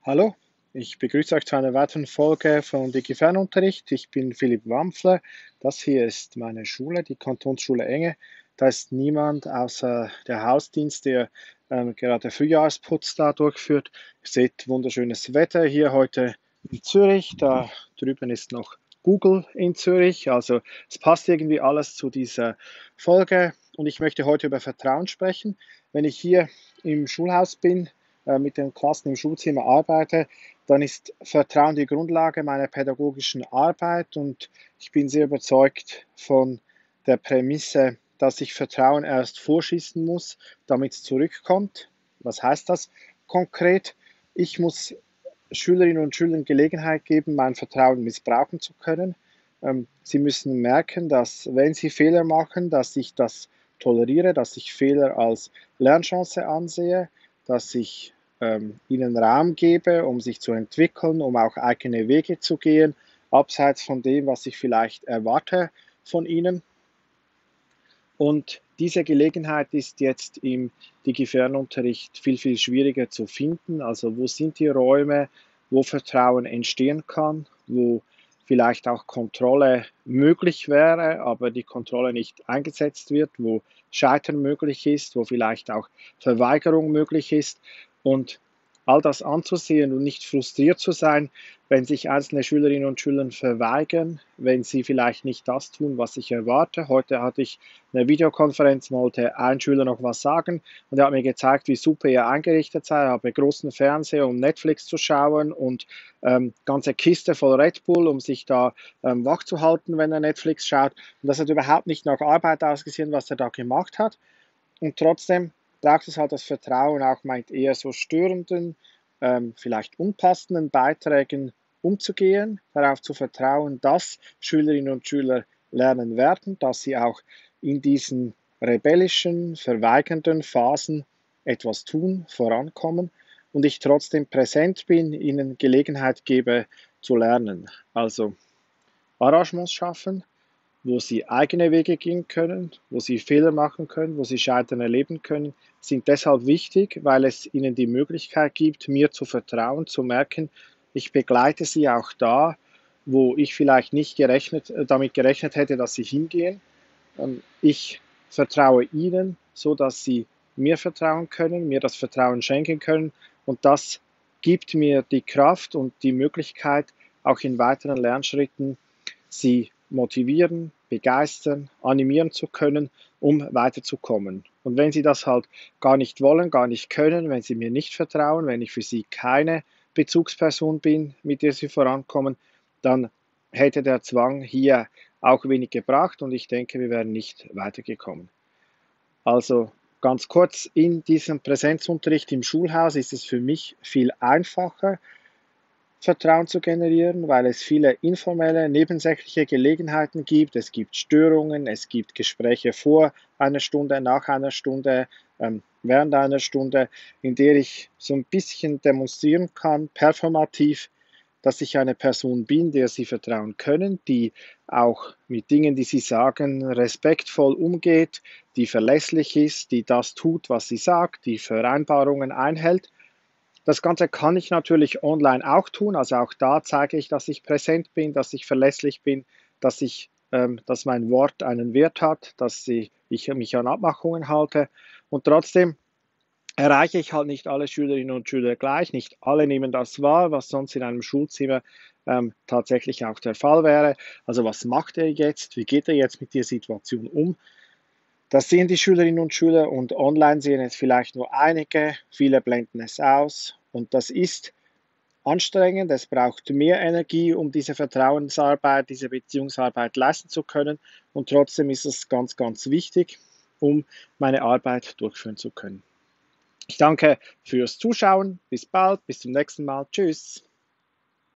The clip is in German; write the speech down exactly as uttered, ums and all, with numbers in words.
Hallo, ich begrüße euch zu einer weiteren Folge von DigiFernunterricht. Ich bin Philipp Wampfler. Das hier ist meine Schule, die Kantonsschule Enge. Da ist niemand außer der Hausdienst, der ähm, gerade Frühjahrsputz da durchführt. Ihr seht wunderschönes Wetter hier heute in Zürich. Da drüben ist noch Google in Zürich. Also es passt irgendwie alles zu dieser Folge. Und ich möchte heute über Vertrauen sprechen. Wenn ich hier im Schulhaus bin, äh, mit den Klassen im Schulzimmer arbeite, dann ist Vertrauen die Grundlage meiner pädagogischen Arbeit und ich bin sehr überzeugt von der Prämisse, dass ich Vertrauen erst vorschießen muss, damit es zurückkommt. Was heißt das konkret? Ich muss Schülerinnen und Schülern Gelegenheit geben, mein Vertrauen missbrauchen zu können. Ähm, sie müssen merken, dass wenn sie Fehler machen, dass ich das toleriere, dass ich Fehler als Lernchance ansehe, dass ich ähm, ihnen Raum gebe, um sich zu entwickeln, um auch eigene Wege zu gehen, abseits von dem, was ich vielleicht erwarte von ihnen. Und diese Gelegenheit ist jetzt im Digi-Fernunterricht viel, viel schwieriger zu finden. Also wo sind die Räume, wo Vertrauen entstehen kann, wo vielleicht auch Kontrolle möglich wäre, aber die Kontrolle nicht eingesetzt wird, wo Scheitern möglich ist, wo vielleicht auch Verweigerung möglich ist. Und all das anzusehen und nicht frustriert zu sein, wenn sich einzelne Schülerinnen und Schüler verweigern, wenn sie vielleicht nicht das tun, was ich erwarte. Heute hatte ich eine Videokonferenz, wollte ein Schüler noch was sagen und er hat mir gezeigt, wie super er eingerichtet sei. Er habe großen Fernseher, um Netflix zu schauen und ähm, ganze Kiste voll Red Bull, um sich da ähm, wach zu halten, wenn er Netflix schaut. Und das hat überhaupt nicht nach Arbeit ausgesehen, was er da gemacht hat. Und trotzdem braucht es halt das Vertrauen, auch mit eher so störenden, ähm, vielleicht unpassenden Beiträgen umzugehen, darauf zu vertrauen, dass Schülerinnen und Schüler lernen werden, dass sie auch in diesen rebellischen, verweigernden Phasen etwas tun, vorankommen und ich trotzdem präsent bin, ihnen Gelegenheit gebe zu lernen. Also Arrangements schaffen, wo sie eigene Wege gehen können, wo sie Fehler machen können, wo sie Scheitern erleben können, sind deshalb wichtig, weil es ihnen die Möglichkeit gibt, mir zu vertrauen, zu merken, ich begleite sie auch da, wo ich vielleicht nicht gerechnet, äh, damit gerechnet hätte, dass sie hingehen. Ähm, Ich vertraue ihnen, so dass sie mir vertrauen können, mir das Vertrauen schenken können und das gibt mir die Kraft und die Möglichkeit, auch in weiteren Lernschritten sie motivieren, begeistern, animieren zu können, um weiterzukommen. Und wenn sie das halt gar nicht wollen, gar nicht können, wenn sie mir nicht vertrauen, wenn ich für sie keine Bezugsperson bin, mit der sie vorankommen, dann hätte der Zwang hier auch wenig gebracht und ich denke, wir wären nicht weitergekommen. Also ganz kurz, in diesem Präsenzunterricht im Schulhaus ist es für mich viel einfacher, Vertrauen zu generieren, weil es viele informelle, nebensächliche Gelegenheiten gibt. Es gibt Störungen, es gibt Gespräche vor einer Stunde, nach einer Stunde, ähm, während einer Stunde, in der ich so ein bisschen demonstrieren kann, performativ, dass ich eine Person bin, der Sie vertrauen können, die auch mit Dingen, die Sie sagen, respektvoll umgeht, die verlässlich ist, die das tut, was sie sagt, die Vereinbarungen einhält. Das Ganze kann ich natürlich online auch tun. Also auch da zeige ich, dass ich präsent bin, dass ich verlässlich bin, dass ich, ähm, dass mein Wort einen Wert hat, dass ich, ich mich an Abmachungen halte. Und trotzdem erreiche ich halt nicht alle Schülerinnen und Schüler gleich. Nicht alle nehmen das wahr, was sonst in einem Schulzimmer ähm, tatsächlich auch der Fall wäre. Also was macht er jetzt? Wie geht er jetzt mit der Situation um? Das sehen die Schülerinnen und Schüler und online sehen es vielleicht nur einige, viele blenden es aus und das ist anstrengend, es braucht mehr Energie, um diese Vertrauensarbeit, diese Beziehungsarbeit leisten zu können und trotzdem ist es ganz, ganz wichtig, um meine Arbeit durchführen zu können. Ich danke fürs Zuschauen, bis bald, bis zum nächsten Mal, tschüss.